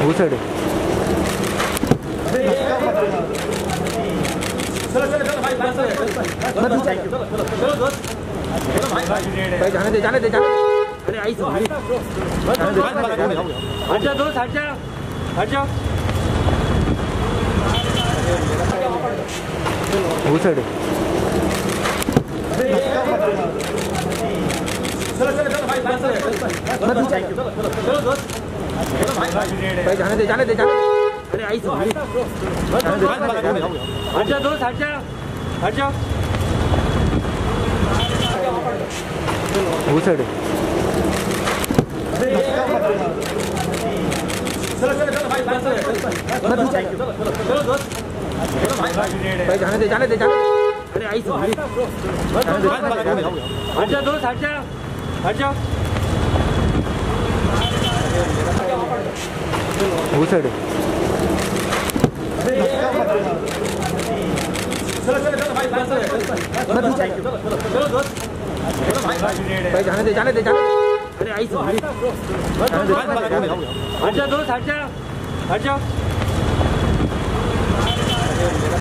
वो साइड भाई जाने दे जाने दे जाने दे। अरे आई हट जा दोस्त, हट जा हट जा। वो साइड भाई जाने दे जाने दे जाने दे। अरे आई हट जा दोस्त, हट जा हट जा। वो साइड भाई जाने दे जाने दे जाने दे। अरे आई हट जा दोस्त, हट जा हट जा। वो साइड भाई जाने दे जाने दे जाने दे। अरे आई हट जा दोस्त, हट जा हट जा।